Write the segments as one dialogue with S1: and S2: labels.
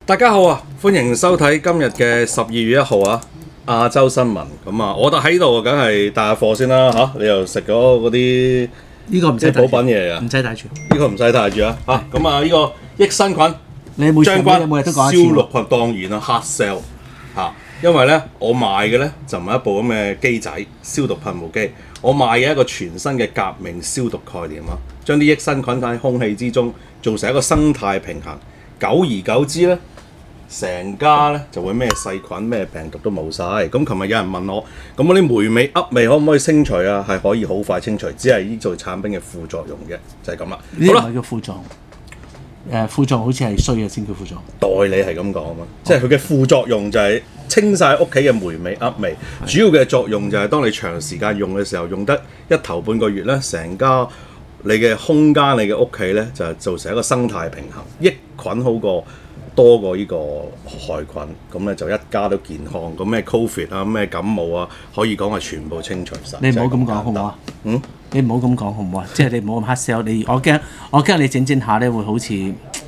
S1: 大家好啊，歡迎收睇今日嘅12月1號啊，亞洲新聞。咁啊，我哋喺度梗係帶下貨先啦嚇。你又食咗嗰啲
S2: 呢個唔使
S1: 補品嘢啊？
S2: 唔使帶住。
S1: 呢個唔使帶住啊嚇。咁啊，呢個益生菌
S2: 你每
S1: 將軍
S2: 日都講一次
S1: 消毒菌當然啦 ，hard sell 嚇。因為咧，我賣嘅咧就唔係一部咁嘅機仔消毒噴霧機，我賣嘅一個全新嘅革命消毒概念啊，將啲益生菌喺空氣之中造成一個生態平衡。久而久之咧，成家咧就會咩細菌咩病毒都冇晒。咁琴日有人問我，咁嗰啲霉味噏味可唔可以清除啊？係可以好快清除，只係呢做產品嘅副作用嘅，就係咁啦。
S2: 呢個唔係叫副作用，副作用好似係衰嘅先叫副作用。
S1: 代理係咁講啊嘛，即係佢嘅副作用就係清晒屋企嘅霉味噏味，主要嘅作用就係當你長時間用嘅時候，用得一頭半個月咧，成家你嘅空間、你嘅屋企咧就造成一個生態平衡，益菌好過多過呢個害菌，咁咧就一家都健康。咁咩 Covid 啊、咩感冒啊，可以講係全部清除晒。
S2: 你唔好咁講好唔好啊？你唔好咁講好唔好啊？即係你唔好咁 hard sell。我驚你整下咧會好似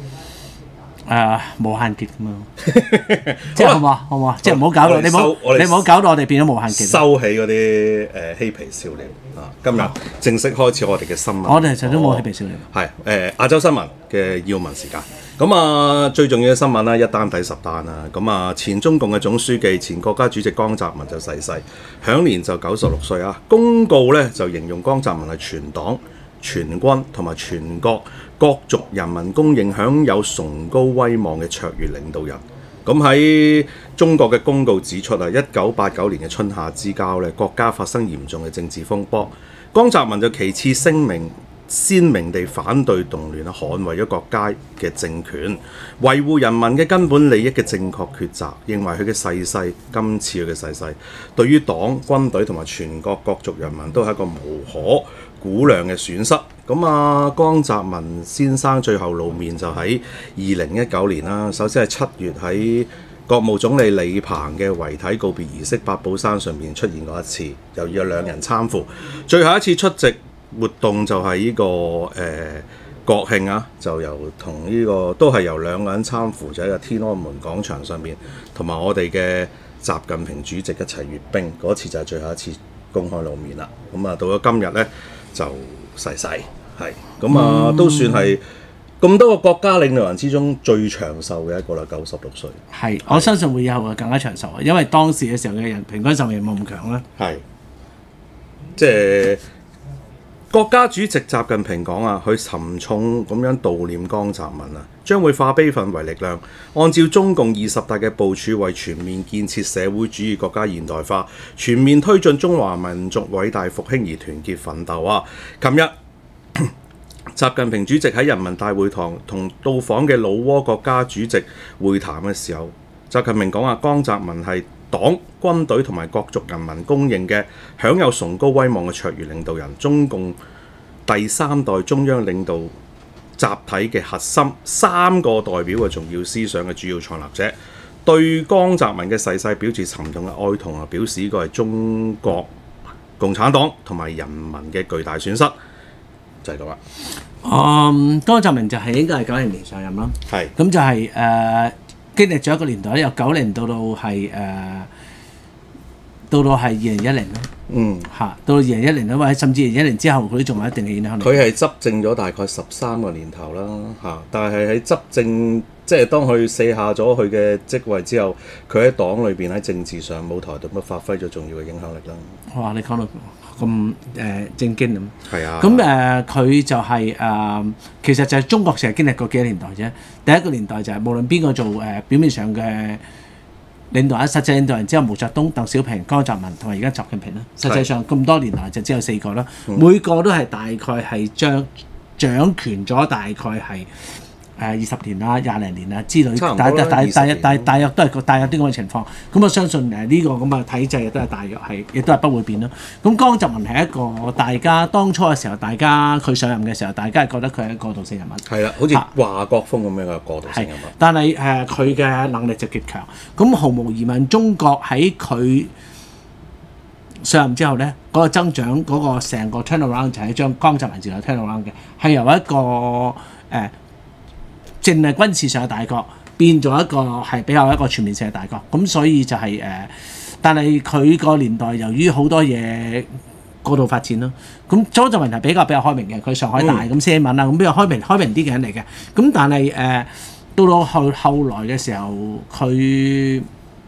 S2: 無限結咁樣。即係好唔好啊？即係唔好搞到你唔好搞到我哋變咗無限結。
S1: 收起嗰啲嬉皮笑臉啊！今日正式開始我哋嘅新聞。
S2: 我哋其實都冇嬉皮笑臉。
S1: 係亞洲新聞嘅要聞時間。咁啊，最重要嘅新聞啦，一單抵10單啦。咁啊，前中共嘅總書記、前國家主席江澤民就逝世，享年就96歲啊。公告咧就形容江澤民係全黨、全軍同埋全國各族人民公認享有崇高威望嘅卓越領導人。咁喺中國嘅公告指出啊，1989年嘅春夏之交咧，國家發生嚴重嘅政治風波，江澤民就旗幟鮮明地反對動亂，捍衛咗國家嘅政權，維護人民嘅根本利益嘅正確抉擇，認為佢嘅逝世，今次佢嘅逝世，對於黨、軍隊同埋全國各族人民都係一個無可估量嘅損失。咁啊，江澤民先生最後露面就喺2019年啦。首先係7月喺國務總理李鵬嘅遺體告別儀式八寶山上面出現過一次，又有2人參赴。最後一次出席活動就係呢個國慶啊，就同呢個都係由2個人參赴，就喺個天安門廣場上面，同埋我哋嘅習近平主席一齊閱兵嗰次就係最後一次公開露面啦。咁啊，到咗今日咧就逝世，係咁啊，都算係咁多個國家領導人之中最長壽嘅一個啦，96歲。
S2: 係，我相信會有更加長壽啊，因為當時嘅時候嘅人平均壽命冇咁強啦。
S1: 係，即係。國家主席習近平講啊，佢沉重咁樣悼念江澤民啊，將會化悲憤為力量，按照中共20大嘅部署，為全面建設社會主義國家現代化、全面推進中華民族偉大復興而團結奮鬥啊！琴日習近平主席喺人民大會堂同到訪嘅老撾國家主席會談嘅時候，習近平講啊，江澤民係黨、軍隊同埋各族人民公認嘅享有崇高威望嘅卓越領導人，中共第3代中央領導集體嘅核心，3個代表嘅重要思想嘅主要創立者，對江澤民嘅逝世表示沉重嘅哀痛啊！表示呢個係中國共產黨同埋人民嘅巨大損失，就係咁啦。
S2: 江澤民就係應該係90年上任啦。
S1: 係。咁
S2: 就係經歷咗一個年代咧，由90到係2010啦。到2010啦，或者甚至2010年之後，佢都仲有一定嘅影響力。
S1: 佢係執政咗大概13個年頭啦，但係喺執政，即係當佢卸下咗佢嘅職位之後，佢喺黨裏邊喺政治上舞台度乜發揮咗重要嘅影響力啦。
S2: 哇！你講到咁正經咁。
S1: 係啊。
S2: 咁佢就係其實就係中國成日經歷過幾個年代啫。第一個年代就係無論邊個做表面上嘅領導人，實際領導人只有毛澤東、鄧小平、江澤民同埋而家習近平啦。實際上咁多年來就只有4個啦，每個都係大概係掌權咗大概係20年啊、20零年啊之類，大約都係大約啲咁嘅情況。咁我相信呢個咁嘅體制亦都係大約係，亦都係不會變咯。咁江澤民係一個大家當初嘅時候，佢上任嘅時候，大家係覺得佢係一個過渡性人物。係啦，好似華國鋒咁樣嘅過渡性人物。但係佢嘅能力就極強。咁毫無疑問，中國喺佢上任之後咧，嗰個增長嗰個成個 turnaround 就係將江澤民時代 turnaround 嘅，係由一個淨係軍事上嘅大國變咗一個係比較一個全面性嘅大國。咁所以就係但係佢個年代由於好多嘢過度發展咯，咁莊澤民係比較開明嘅，佢上海大咁寫文啊，咁比較開明啲嘅人嚟嘅。咁但係到後來嘅時候，佢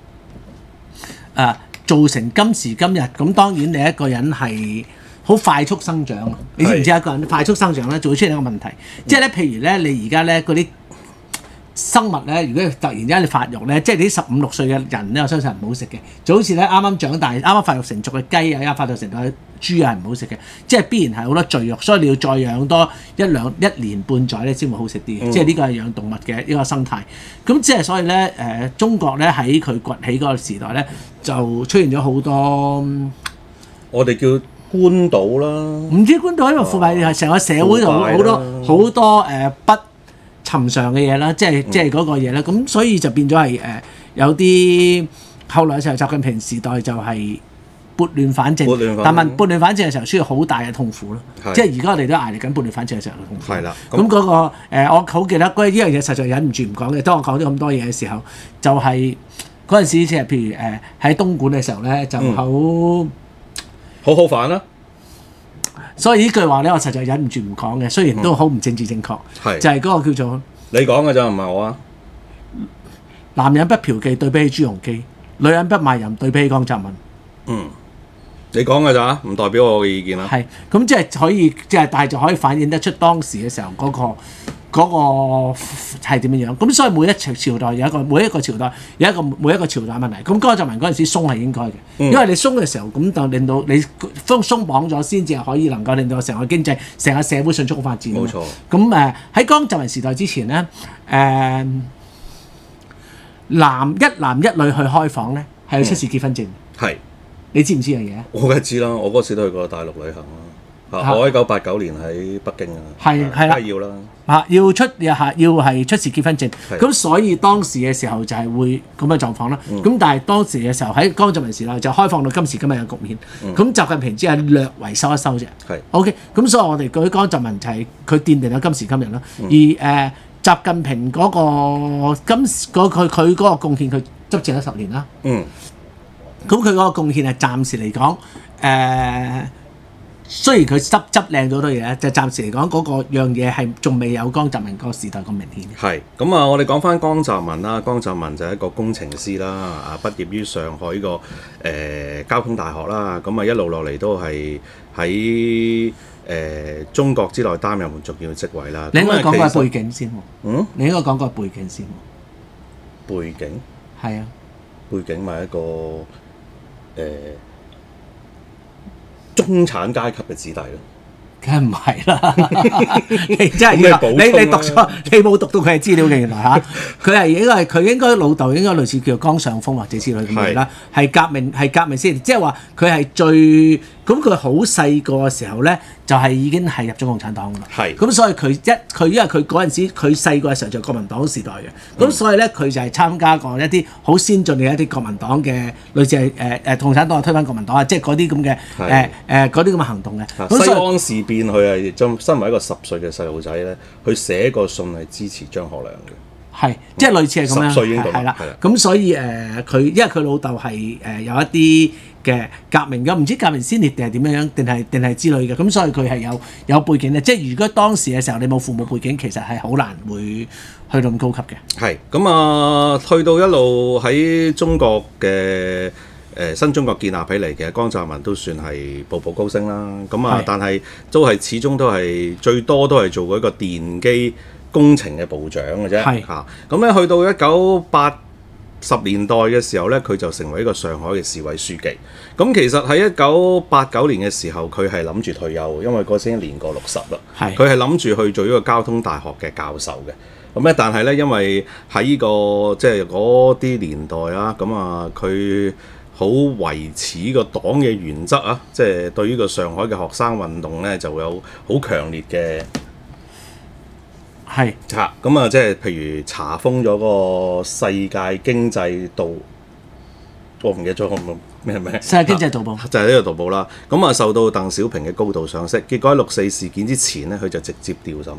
S2: 造成今時今日，咁當然你一個人係好快速生長，你知唔知一個人快速生長咧，就會出現一個問題，即係咧，譬如咧，你而家咧嗰啲生物咧，如果突然之間你發育咧，即係你啲15、6歲嘅人咧，我相信係唔好食嘅。就好似咧啱啱長大、啱啱發育成熟嘅雞啊，啱發育成熟嘅豬啊，係唔好食嘅。即係必然係好多贅肉，所以你要再養多一年半載咧，先會好食啲。即係呢個係養動物嘅呢個生態。咁即係所以咧，中國咧喺佢崛起嗰個時代咧，就出現咗好多
S1: 我哋叫官島啦，
S2: 唔知官島，因為腐敗係成個社會度好多不尋常嘅嘢啦，即係嗰個嘢啦，咁所以就變咗係有啲後來嘅時候，習近平時代就係撥亂反正，但係撥亂反正嘅時候需要好大嘅痛苦咯，即係而家我哋都捱嚟緊撥亂反正嘅時候嘅痛苦。係啦，咁嗰個我好記得呢樣嘢實在忍唔住唔講嘅，當我講咗咁多嘢嘅時候，就係嗰陣時即係譬如喺東莞嘅時候咧，就好煩啦。所以呢句話咧，我實在忍唔住唔講嘅，雖然都好唔政治正確，就係嗰個叫做
S1: 你講嘅咋，唔係我啊。
S2: 男人不嫖妓對比起朱鎔基，女人不賣淫對比起江澤民。
S1: 你講嘅咋，唔代表我嘅意見啦。
S2: 係，咁即係可以，即係但係就可以反映得出當時嘅時候嗰個係點樣樣。咁所以每一個朝代有一個，每一個朝代有一個每一個朝代問題。咁江澤民嗰陣時鬆係應該嘅，因為你鬆嘅時候，咁就令到你鬆綁咗，先至係可以能夠令到成個經濟、成個社會迅速發展。
S1: 冇錯。
S2: 咁喺江澤民時代之前咧，一男一女去開房咧，係要出示結婚證。係。你知唔知樣嘢？我梗係知啦，我嗰時都去過大陸旅行啦。我1989年喺北京啊，係啦，要啦。要係出示結婚證，咁所以當時嘅時候就係會咁嘅狀況啦。咁但係當時嘅時候喺江澤民時代就開放到今時今日嘅局面。咁習近平只係略為收一收啫。OK，咁所以我哋舉江澤民就係佢奠定咗今時今日啦。而習近平嗰個佢嗰個貢獻，佢執政咗10年啦。咁佢嗰個貢獻係暫時嚟講，雖然佢執靚咗好多嘢，就暫時嚟講嗰個樣嘢係仲未有江澤民嗰個時代咁明顯。係咁啊！我哋講翻江澤民啦，江澤民就係一個工程師啦，畢業於上海呢個交通大學啦，咁一路落嚟都係喺中國之內擔任重要職位啦。你應該講個背景先喎。你應該講個背景先喎。背景？係啊。背景咪一個中產階級嘅子弟咯，梗係唔係啦？你真係你讀錯，你冇讀到佢嘅資料嘅原來嚇，佢應該老豆應該類似叫江上峰或者之類咁樣啦，係革命先，即係話佢係最咁佢好細個嘅時候咧，就係已經係入咗共產黨㗎啦。係咁，所以佢因為佢嗰陣時佢細個嘅時候就國民黨時代嘅，咁所以咧佢就係參加過一啲好先進嘅一啲國民黨嘅類似係共產黨推翻國民黨啊，即係嗰啲咁嘅嗰啲咁嘅行動嘅。西安事變佢係身為一個10歲嘅細路仔咧，佢寫個信係支持張學良嘅。係，即係類似係咁樣。10歲已經到。係啦，咁所以佢因為佢老豆係有一啲嘅革命嘅，唔知革命先烈定係點樣，定係之類嘅，咁所以佢係有背景嘅。即係如果當時嘅時候你冇父母背景，其實係好難會去到咁高級嘅。係，咁去到一路喺中國嘅新中國建立起嚟嘅，江澤民都算係步步高升啦。咁但係都係始終都係最多都係做過一個電機工程嘅部長嘅啫。係嚇，咁咧去到1980年代嘅時候咧，佢就成為一個上海嘅市委書記。咁其實喺1989年嘅時候，佢係諗住退休，因為嗰時已經年過60啦。係，佢係諗住去做呢個交通大學嘅教授嘅。咁咧，但係咧，因為喺呢個即係嗰啲年代啊，咁啊，佢好維持個黨嘅原則啊，即係對於個上海嘅學生運動咧，就有好強烈嘅。係嚇，咁即係譬如查封咗個世界經濟導，我唔記得咗咩？世界經濟導報就係呢個導報啦。咁受到鄧小平嘅高度賞識，結果喺6·4事件之前咧，佢就直接調任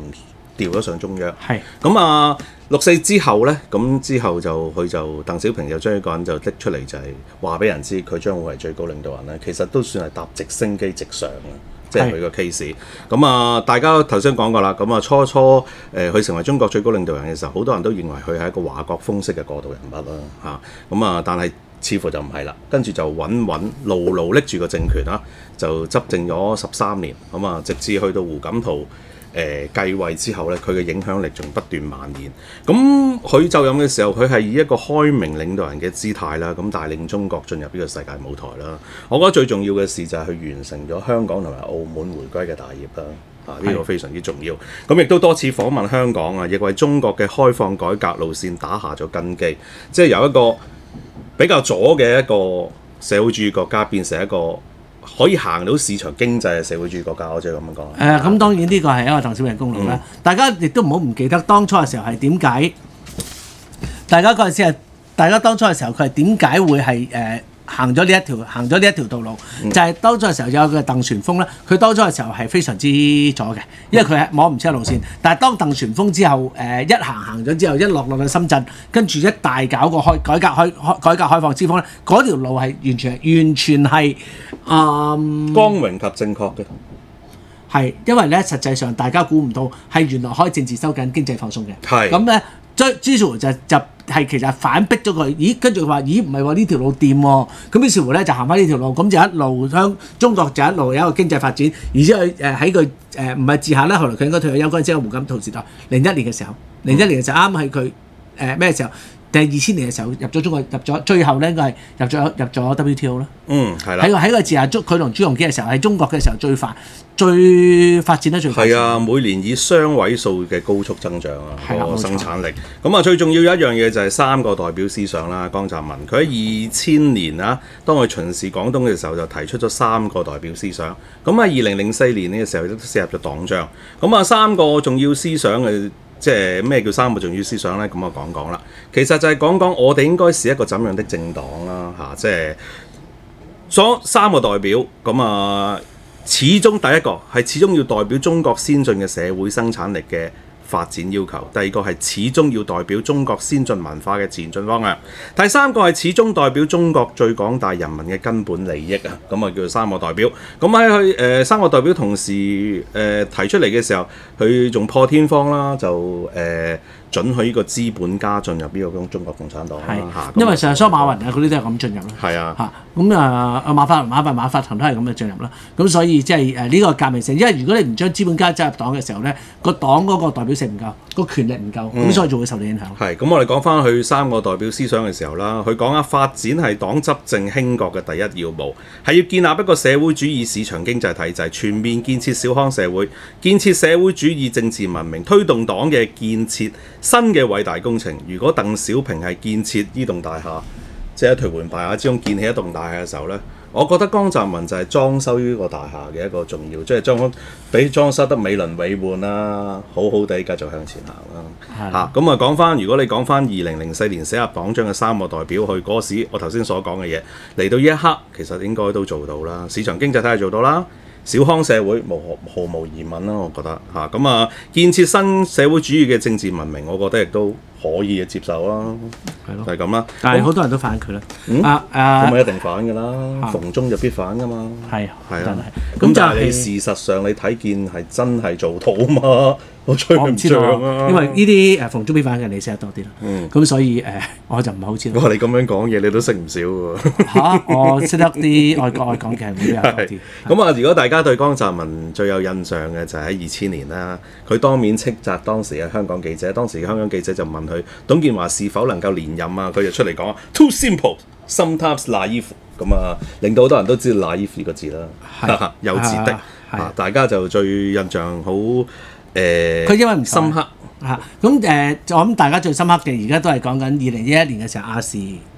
S1: 調咗上中央。
S2: 係
S1: 咁啊，6.4之後咧，咁之後就佢就鄧小平就將呢個人就拎出嚟，就係話俾人知佢將會係最高領導人咧。其實都算係搭直升機直上啊，即係佢個 case。咁啊，大家頭先講過啦。咁啊，初佢成為中國最高領導人嘅時候，好多人都認為佢係一個華國鋒式嘅過渡人物啦嚇。咁啊，但係似乎就唔係啦。跟住就牢拎住個政權啦，就執政咗13年。咁啊，直至去到胡錦濤繼位之後咧，佢嘅影響力仲不斷蔓延。咁佢就任嘅時候，佢係以一個開明領導人嘅姿態啦，咁帶領中國進入呢個世界舞台啦。我覺得最重要嘅事就係佢完成咗香港同埋澳門回歸嘅大業啦。呢個非常之重要。咁亦都多次訪問香港啊，亦為中國嘅開放改革路線打下咗根基。即係由一個比較左嘅一個社會主義國家變成一個可以行到市場經濟嘅社會主義國家，我即係咁樣講。
S2: 咁當然呢個係一個鄧小平功勞啦。大家亦都唔好唔記得當初嘅時候係點解？大家當初嘅時候佢係點解會係行咗呢一條道路？就係當初嘅時候有個鄧旋風咧，佢當初嘅時候係非常之左嘅，因為佢係摸唔清路線。但係當鄧旋風之後，一行咗之後，一落到深圳，跟住一大搞個改革開放之風咧，嗰條路係完全係
S1: 光榮及正確嘅。
S2: 係因為咧，實際上大家估唔到係原來可以政治收緊、經濟放鬆嘅。
S1: 係
S2: 咁咧，朱少就係其實反逼咗佢。咦，跟住佢話：咦，唔係喎，呢條路掂喎。咁於是乎咧就行翻呢條路，咁就一路向中國就一路有一個經濟發展。而且佢喺佢唔係治下咧，後來佢應該退咗休嗰陣時，胡錦濤時代01年嘅時候，01年嘅時候啱係佢咩時候？定係2000年嘅時候入咗中國，最後咧應該係入咗 WTO 啦。係啦。喺個治下佢同朱鎔基嘅時候，喺中國嘅時候最發展得最快。
S1: 係啊，每年以雙位數嘅高速增長啊，個生產力。咁啊，最重要有一樣嘢就係3個代表思想啦。江澤民佢喺2000年啊，當佢巡視廣東嘅時候，就提出咗3個代表思想。咁喺2004年呢個時候，亦都寫入咗黨章。咁啊，3個重要思想嘅。即係咩叫3個重要思想呢？咁我講講啦。其實就係講我哋應該是一個怎樣的政黨啦嚇。即係3個代表咁啊，始終第一個係始終要代表中國先進嘅社會生產力嘅發展要求，第二個係始終要代表中國先進文化嘅前進方向，第三個係始終代表中國最廣大人民嘅根本利益啊！咁啊叫做3個代表。咁喺佢3個代表同時提出嚟嘅時候，佢仲破天荒啦，就准許呢個資本家進入呢個中國共產黨啦。
S2: 因為上初馬雲啊嗰啲都係咁進入啦。係啊。嚇咁馬化騰都係咁嘅進入啦。咁所以即係呢個革命性，因為如果你唔將資本家加入黨嘅時候咧，個黨嗰個代表性唔夠，個權力唔夠，咁所以就會受到影響。係。咁我哋講翻佢3個代表思想嘅時候啦，佢講發展係黨執政興國嘅第一要務，係要建立一個社會主義市場經濟體制，全面建設小康社會，建設社會主義政治文明，推動黨嘅建設。新嘅偉大工程，如果鄧小平係建設呢棟大廈，即係喺屯門大廈之中建起一棟大廈嘅時候呢，我覺得江澤民就係裝修呢個大廈嘅一個重要，即係俾裝修得美輪美奐啦，好好地繼續向前行啦。咁講翻，如果你講翻2004年寫入黨章嘅3個代表去嗰時，我頭先所講嘅嘢嚟到呢一刻，其實應該都做到啦。市場經濟體系做到啦。小康社會毫無疑問啦，我覺得咁建設新社會主義嘅政治文明，我覺得亦都可以接受啦，就係咁啦。 但係好多人都反佢啦。
S1: 咁咪一定反㗎啦，逢中就必反㗎嘛。係啊，咁但係你事實上你睇見係真係做到嘛？我吹唔脹啊！
S2: 因為呢啲逢中必反嘅你識得多啲啦。咁所以我就唔係好知道。
S1: 你咁樣講嘢，你都識唔少喎。
S2: 我識得啲愛國愛港嘅會比較多啲。
S1: 咁如果大家對江澤民最有印象嘅就係喺2000年啦，佢當面斥責當時嘅香港記者，當時嘅香港記者就問佢董建華是否能夠連任啊？佢就出嚟講 Too simple, sometimes naive。咁令到好多人都知道 naive 呢個字啦，幼稚的。大家就最印象好。
S2: 佢因為唔
S1: 深刻
S2: 咁我諗大家最深刻嘅而家都係講緊2011年嘅時候亞視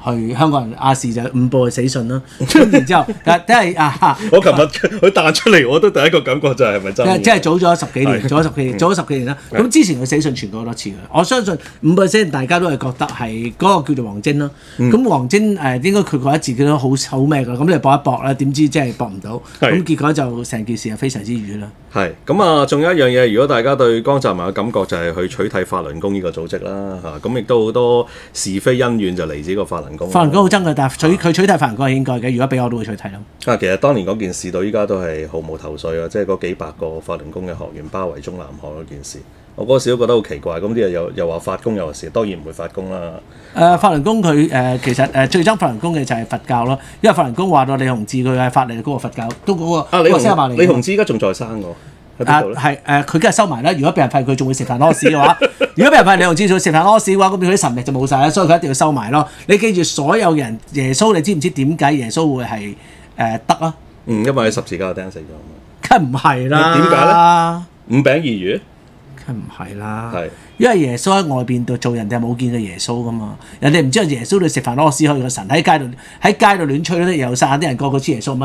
S2: 去香港人亞視就五部嘅死訊咯。咁然之後，但係
S1: 我琴日佢彈出嚟，我都第一個感覺就係咪真嘅？
S2: 即係早咗十幾年，早咗十幾年啦。咁之前佢死訊傳過好多次嘅，我相信5%大家都係覺得係嗰個叫做黃晶咯。咁黃晶應該佢覺得自己都好咩㗎，咁你搏一搏啦，點知即係搏唔到，咁結果就成件事係非常之瘀啦。
S1: 係咁啊，仲有一樣嘢，如果大家對江澤民嘅感覺就係去取締法輪功呢個組織啦嚇，咁亦都好多是非恩怨就嚟自個法輪功。
S2: 法輪功好憎嘅，但係佢取締法輪功係應該嘅，如果俾我都會取締咯。
S1: 其實當年嗰件事到依家都係毫無頭緒啊，即係嗰幾百個法輪功嘅學員包圍中南海嗰件事，我嗰時都覺得好奇怪。咁啲人又話發功又話事，當然唔會發功啦。
S2: 法輪功佢其實最憎法輪功嘅就係佛教咯，因為法輪功話到李洪志佢係法力高過佛教，都嗰個
S1: 李洪志依家仲在生喎。
S2: 佢梗係收埋啦。如果俾人發現佢仲會食飯屙屎嘅話，如果俾人發現李洪志仲會食飯屙屎嘅話，咁佢啲神力就冇晒啦，所以佢一定要收埋咯。你記住，所有人耶穌，你知唔知點解耶穌會係得啊？
S1: 因為喺十字架釘死咗啊嘛。
S2: 梗唔係啦。
S1: 點解咧？5餅2魚。
S2: 梗唔係啦。
S1: 係。因
S2: 為耶穌喺外邊度做，人哋係冇見過耶穌噶嘛。人哋唔知道耶穌對食飯屙屎可以個神喺街度亂吹咧，又散啲人個個知耶穌乜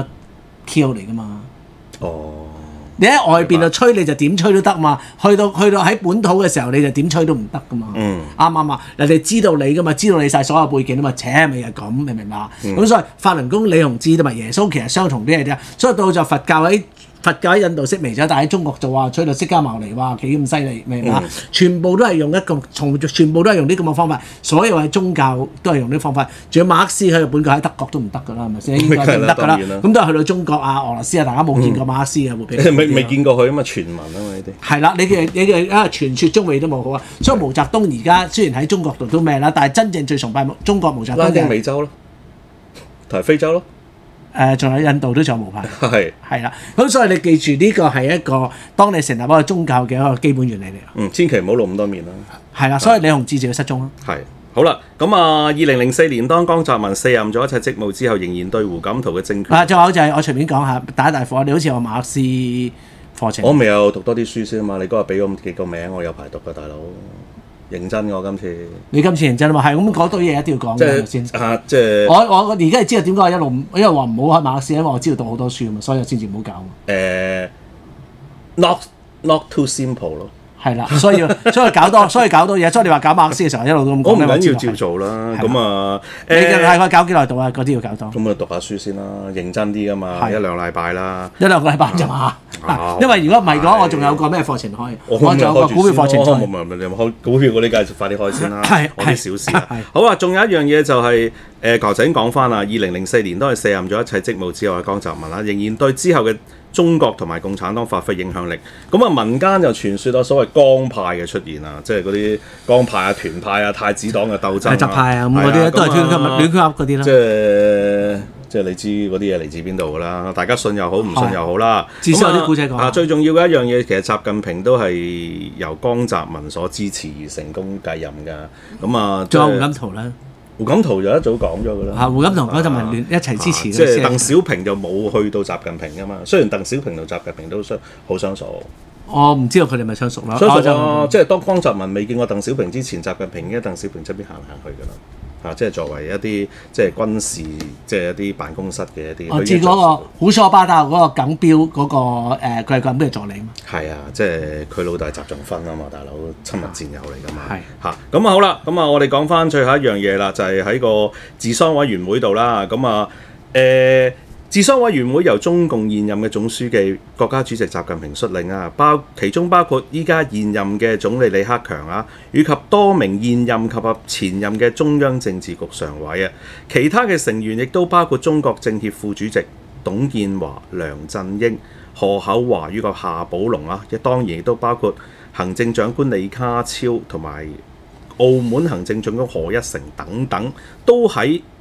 S2: Q 嚟噶嘛。
S1: 哦。
S2: 你喺外邊度吹你就點吹都得嘛，去到喺本土嘅時候你就點吹都唔得噶嘛，啱唔啱啊？人哋知道你噶嘛，知道你晒所有背景啊嘛，扯咪係咁，明唔明白？咁所以法輪功、李洪志同埋耶穌其實相同啲嘢啫，所以到就佛教喺印度式微咗，但喺中國就話吹到釋迦牟尼哇幾咁犀利，明唔明白？全部都係用全部都係用啲咁嘅方法，所有嘅宗教都係用啲方法。仲有馬克思喺日本教喺德國都唔得㗎啦，係咪先？應該唔得㗎啦。咁都係去到中國啊、俄羅斯啊，大家冇見過馬克思啊，會俾
S1: 未見過佢啊嘛，傳聞啊嘛呢啲。
S2: 係啦，你嘅傳說中美都冇好啊。所以毛澤東而家雖然喺中國度都咩啦，但係真正最崇拜中國毛澤東
S1: 拉丁美洲咯，同埋非洲咯。
S2: 仲有印度都仲有無牌，
S1: 係
S2: 啦，咁所以你記住呢個係一個當你成立一個宗教嘅一個基本原理嚟。
S1: 千祈唔好露咁多面啦。
S2: 係啦，所以李洪志就要失蹤啦。
S1: 係好啦，咁2004年當江澤民卸任咗一切職務之後，仍然對胡錦濤嘅政權。
S2: 最後就係我隨便講下打一大火，你好似有馬克思課程。
S1: 我未有讀多啲書先啊嘛，你嗰日俾咁幾個名，我有排讀㗎，大佬。認真我今次，
S2: 你今次認真啊嘛，係咁講到嘢一定要講嘅先。
S1: 即係
S2: 我而家係知道點解一路因為話唔好開馬克思，因為我知道讀好多書啊嘛，所以先至唔好搞。
S1: not too simple 咯。
S2: 係啦，所以搞多嘢，所以你話搞馬克思嘅時候一路都咁講。
S1: 我唔緊要照做啦，咁
S2: 你大概搞幾耐到啊？嗰啲要搞多。
S1: 咁讀下書先啦，認真啲㗎嘛，1-2禮拜啦。
S2: 1-2個禮拜啫嘛。因為如果唔係講，我仲有個咩課程開？我仲有個股票課程開。
S1: 你開股票嗰啲，梗係快啲開先啦。我啲小事啦。好啊，仲有一樣嘢就係頭先講翻啦，2004年都係卸任咗一切職務之後嘅江澤民啦，仍然對之後嘅中國同埋共產黨發揮影響力。咁民間就傳說到所謂江派嘅出現啊，即係嗰啲江派啊、團派啊、太子黨嘅鬥爭啊、習派啊咁嗰啲都係亂噏嗰啲啦。即係你知嗰啲嘢嚟自邊度㗎啦，大家信又好，唔信又好啦。至少有啲古仔講。最重要嘅一樣嘢，其實習近平都係由江澤民所支持而成功繼任㗎。咁
S2: 仲有胡錦濤咧。
S1: 胡錦濤就一早講咗㗎啦。
S2: 胡錦濤嗰陣咪一齊支持。
S1: 即係鄧小平就冇去到習近平㗎嘛。雖然鄧小平同習近平都好相熟。
S2: 我唔知道佢哋咪相熟啦。
S1: 相熟啊！即係當江澤民未見過鄧小平之前，習近平已經喺鄧小平側邊行去㗎啦。即係作為一啲即係軍事，即係一啲辦公室嘅一啲。我知嗰個胡說八道嗰個耿彪嗰個佢係耿彪嘅助理嘛。係啊，即係佢老豆係習仲勳啊嘛，大佬親密戰友嚟㗎嘛。係嚇咁好啦，咁我哋講翻最後一樣嘢啦，就係喺個治喪委員會度啦。咁治喪委員會由中共現任嘅總書記、國家主席習近平率領啊，其中包括依家現任嘅總理李克強啊，以及多名現任及前任嘅中央政治局常委啊，其他嘅成員亦都包括中國政協副主席董建華、梁振英、何厚華以及夏寶龍啊，亦當然亦都包括行政長官李家超同埋澳門行政長官賀一誠等等，都喺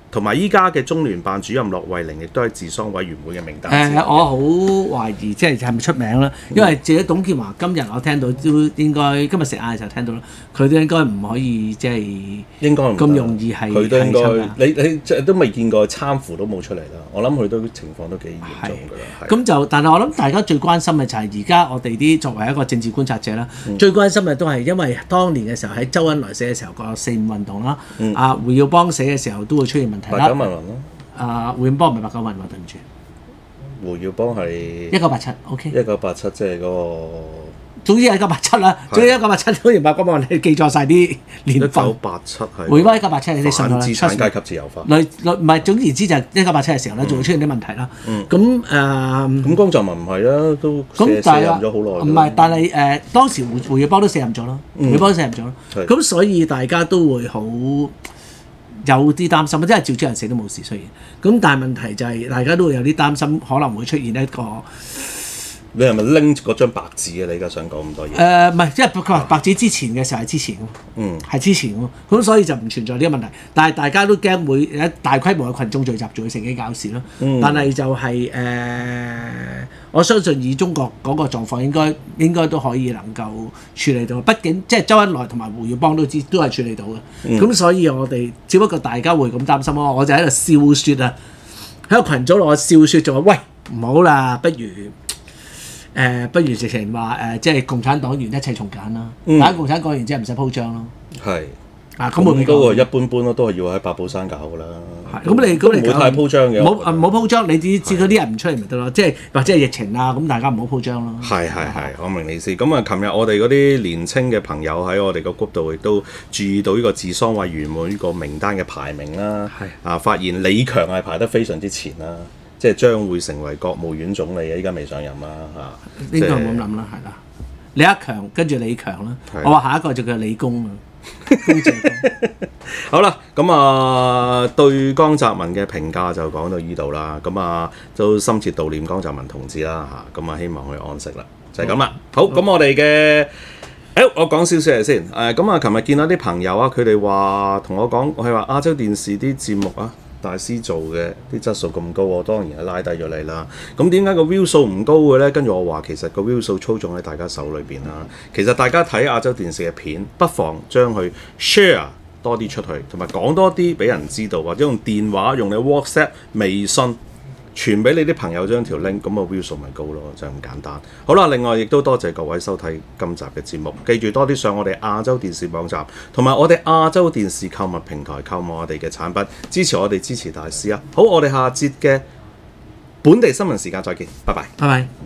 S1: 同埋依家嘅中聯辦主任駱惠寧亦都係治喪委員會嘅名單之一。
S2: 我好懷疑即係咪出名啦，因為自己董建華今日我聽到都應該今日食晏嘅時候聽到啦，佢都應該唔可以即係
S1: 應該唔
S2: 咁容易係
S1: 佢都應該
S2: 係參加
S1: 你即係都未見過參扶都冇出嚟啦。我諗佢都情況都幾嚴重㗎啦。
S2: 咁就，但係我諗大家最關心嘅就係而家我哋啲作為一個政治觀察者啦，最關心嘅都係因為當年嘅時候喺周恩來死嘅時候個4·5運動啦，胡耀邦死嘅時候都會出現問題啦。
S1: 八九民運咯。
S2: 胡耀邦唔係八九民運，對唔住。
S1: 胡耀邦係
S2: 1987，OK。
S1: 1987即係嗰個。
S2: 總之係1987啦，總之1987好似八九民運，你記錯晒啲年份。
S1: 1987係。
S2: 胡耀邦1987，你信咗啦。
S1: 資產階級自由化。
S2: 唔係總言之就係1987嘅時候咧，就會出現啲問題啦。咁
S1: 咁江澤民唔係啦，都卸任咗好耐。
S2: 唔係，但係當時胡耀邦都卸任咗咯，胡耀邦都卸任咗咯。咁所以大家都會好有啲擔心，即係趙主任死都冇事雖然，咁但係問題就係大家都會有啲擔心，可能會出現一個。
S1: 你係咪拎嗰張白紙啊？你而家想講咁多嘢？
S2: 唔係，因為佢話白紙之前嘅時候係之前喎，係之前喎，咁所以就唔存在呢個問題。但係大家都驚會有大規模嘅群眾聚集，就會乘機搞事咯。但係就係我相信以中國嗰個狀況，應該都可以能夠處理到。畢竟即係周恩來同埋胡耀邦都係處理到嘅。咁所以我哋只不過大家會咁擔心咯。我就喺度笑説啊，喺個群組度我笑説就話：喂，唔好啦，不如直情話即係共產黨員一切從簡啦。大家共產黨員即係唔使鋪張咯。
S1: 係。
S2: 咁嗰
S1: 個一般般咯，都係要喺八寶山搞噶啦。
S2: 咁你唔
S1: 會太鋪張嘅。
S2: 唔好鋪張，你知嗰啲人唔出嚟咪得咯。即係或者係疫情啊，咁大家唔好鋪張咯。
S1: 係，我明你意思。咁啊，琴日我哋嗰啲年青嘅朋友喺我哋個 group 度亦都注意到呢個治喪委員會呢個名單嘅排名啦。發現李強係排得非常之前啦。即係將會成為國務院總理啊！依家未上任啦嚇，
S2: 應該冇咁諗啦，係啦。李克強跟住李強啦，我話下一個就叫李公啊，公正公。
S1: 好啦，咁對江澤民嘅評價就講到呢度啦。咁都深切悼念江澤民同志啦嚇。咁希望佢安息啦，就係咁啦。好，咁我哋嘅我講少少嘢先。琴日見到啲朋友啊，佢哋話同我講，佢話亞洲電視啲節目啊。大師做嘅啲質素咁高，我當然係拉低咗你啦。咁點解個 view 數唔高嘅呢？跟住我話其實個 view 數操縱喺大家手裏邊啦。其實大家睇亞洲電視嘅片，不妨將佢 share 多啲出去，同埋講多啲俾人知道，或者用電話、用你 WhatsApp、微信傳俾你啲朋友將條 link，咁個 view 數咪高咯，就咁簡單。好啦，另外亦都多謝各位收睇今集嘅節目，記住多啲上我哋亞洲電視網站，同埋我哋亞洲電視購物平台購買我哋嘅產品，支持我哋，支持大師啊！好，我哋下節嘅本地新聞時間再見，拜拜。
S2: 拜拜。